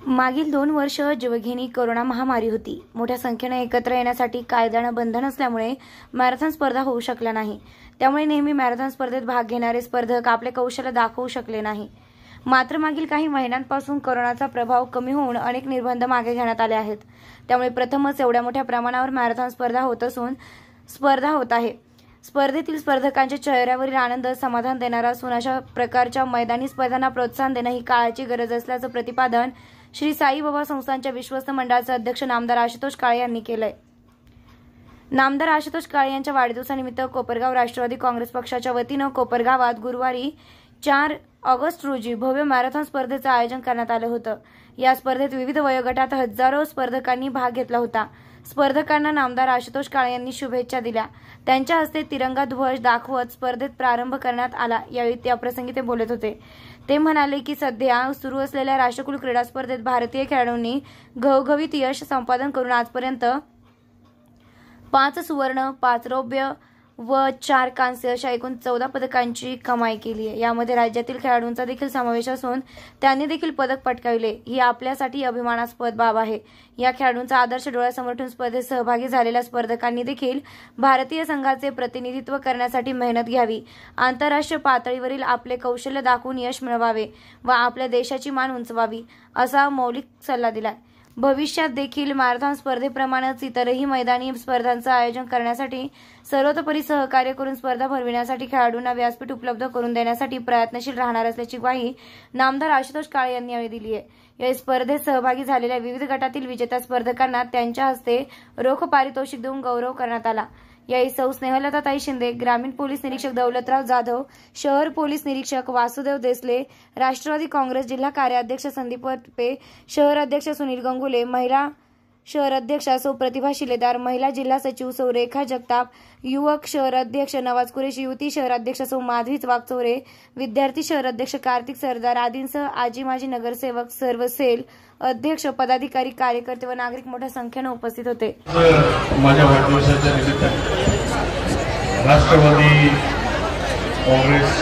मागील 2 वर्ष जीवघेणी कोरोना महामारी होती। मोठ्या संख्येने एकत्र येण्यासाठी कायद्याने बंधन असल्यामुळे मॅरेथॉन स्पर्धा होऊ शकल्या नाही। त्यामुळे नेहमी मॅरेथॉन स्पर्धेत भाग घेणारे स्पर्धक आपले कौशल्य दाखवू शकले नाही। मात्र मागील काही महिन्यांपासून कोरोनाचा प्रभाव कमी होऊन अनेक निर्बंध मागे घेण्यात आले आहेत। त्यामुळे प्रथमच एवढ्या मोठ्या प्रमाणावर मॅरेथॉन स्पर्धा होत आहे। स्पर्धेतील स्पर्धकांच्या चेहऱ्यावरील आनंद समाधान देणारा असून अशा प्रकारच्या मैदानी स्पर्धांना प्रोत्साहन देणे ही काळाची गरज असल्याचं प्रतिपादन श्री साई बाबा संस्थानच्या विश्वस्त मंडळाचे अध्यक्ष नामदार आशुतोष काळे यांनी केलंय। नामदार आशुतोष काळे यांच्या वाढदिवसानिमित्त कोपरगाव राष्ट्रवादी काँग्रेस पक्षाच्या वतीने कोपरगावात गुरुवारी 4 ऑगस्ट रोजी भव्य मॅरेथॉन स्पर्धेचे आयोजन करण्यात आले होते। या स्पर्धेत विविध वयोगटात हजारो स्पर्धकांनी भाग घेतला होता। स्पर्धकांना नामदार आशुतोष काळे यांनी शुभेच्छा दिल्या। त्यांच्या हस्ते तिरंगा ध्वज दाखवत स्पर्धेत प्रारंभ करण्यात आला। यावेळी त्याप्रसंगी ते बोलत होते। ते म्हणाले की सध्या सुरू असलेल्या राष्ट्रकुल क्रीडा स्पर्धेत भारतीय खेळाडूंनी घवघवीत यश संपादन करून आजपर्यंत 5 सुवर्ण, 5 रौप्य व 4 कांस्य अशा एकूण 14 पदकांची कमाई केली आहे। यामध्ये राज्यातील खेळाडूंचा देखील समावेश असून त्यांनी देखील पदक पटकावले। ही आपल्यासाठी अभिमानास्पद बाब आहे। या खेळाडूंचा आदर्श डोळ्यासमोर ठेवून स्पर्धेत सहभागी झालेल्या स्पर्धकांनी देखील भारतीय संघाचे प्रतिनिधित्व करण्यासाठी मेहनत घ्यावी, आंतरराष्ट्रीय पातळीवरील आपले कौशल्य दाखवून यश मिळवावे व आपल्या देशाची मान उंचवावी, असा मौलिक सल्ला दिला। भविष्यात देखील मॅरेथॉन स्पर्धेप्रमाणेच इतरही मैदानी स्पर्धांचे आयोजन करण्यासाठी सर्वतोपरी सहकार्य करून स्पर्धा भरविण्यासाठी खेळाडूंना व्यासपीठ उपलब्ध करून देण्यासाठी प्रयत्नशील राहणार असल्याची ग्वाही नामदार आशुतोष काळे यांनी यावेळी दिली आहे। या स्पर्धेत सहभागी झालेल्या विविध गटातील विजेत्या स्पर्धकांना त्यांच्या हस्ते रोख पारितोषिक देऊन गौरव करण्यात आला। यावेळी सौ स्नेहलताताई शिंदे, ग्रामीण पोलीस निरीक्षक दौलतराव जाधव, शहर पोलीस निरीक्षक वासुदेव देसले, राष्ट्रवादी काँग्रेस जिल्हा कार्याध्यक्ष संदीप वरपे, शहर अध्यक्ष सुनील गंगुले, महिला शहर अध्यक्षा सौ प्रतिभा शिलेदार, महिला जिल्हा सचिव सौ रेखा जगताप, युवक शहर अध्यक्ष नवाज कुरेशी, युवती शहर अध्यक्ष सौ माधवी वागचौरे, विद्यार्थी शहर अध्यक्ष कार्तिक सरदार आदींसह आजी माजी नगरसेवक, सर्व सेल अध्यक्ष, पदाधिकारी, कार्यकर्ते व नागरिक मोठ्या संख्येने उपस्थित होते। माझ्या वाढदिवसाच्या निमित्ताने राष्ट्रवादी काँग्रेस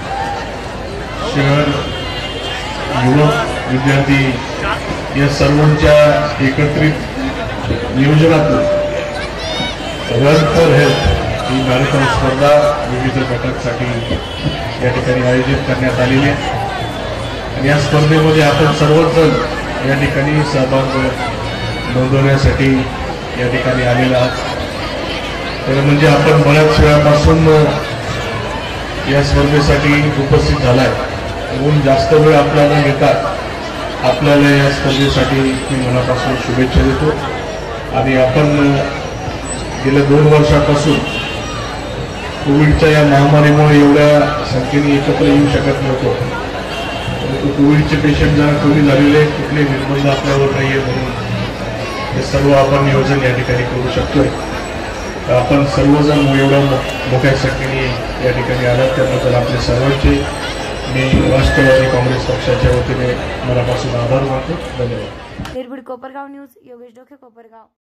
शहर युवक विद्यार्थी या सर्वांच्या एकत्रित नियोजनातून रन फॉर हेल्थ ही मॅरेथॉन स्पर्धा विविध गटांसाठी या ठिकाणी आयोजित करण्यात आलेली आहे। आणि या स्पर्धेमध्ये आपण सर्वजण या ठिकाणी सहभाग नोंदवण्यासाठी या ठिकाणी आलेला आहात। तर म्हणजे आपण बऱ्याच वेळापासून या स्पर्धेसाठी उपस्थित झालाय। म्हणून जास्त वेळ आपल्याला घेता आपल्याला या स्पर्धेसाठी मी मनापासून शुभेच्छा देतो। आणि आपण गेल्या 2 वर्षापासून कोविडच्या या महामारीमुळे एवढ्या संख्येने एकत्र येऊ शकत नव्हतो, परंतु कोविडचे पेशंट जरा कमी झालेले, कुठले निर्बंध आपल्यावर नाही आहे, म्हणून हे सर्व आपण नियोजन या ठिकाणी करू शकतोय। तर आपण सर्वजण एवढ्या मोठ्या संख्येने या ठिकाणी आलात त्याबद्दल आपले सर्वांचे मी राष्ट्रवादी काँग्रेस पक्षाच्या वतीने मनापासून आभार मानतो। धन्यवाद। निर्भीड कोपरगाव न्यूज, योगेश डोके, कोपरगाव।